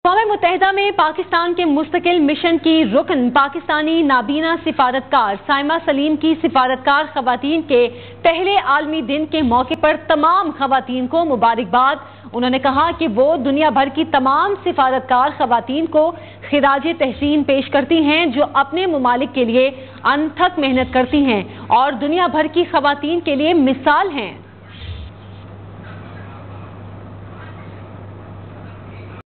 अक़वाम मुत्तहिदा में पाकिस्तान के मुस्तकिल मिशन की रुकन पाकिस्तानी नाबीना सिफारतकार साइमा सलीम की सिफारतकार खवातीन के पहले आलमी दिन के मौके पर तमाम खवातीन को मुबारकबाद। उन्होंने कहा कि वो दुनिया भर की तमाम सिफारतकार खवातीन को खिराज तहसीन पेश करती हैं जो अपने मुमालिक के लिए अनथक मेहनत करती हैं और दुनिया भर की खवातीन के लिए मिसाल हैं।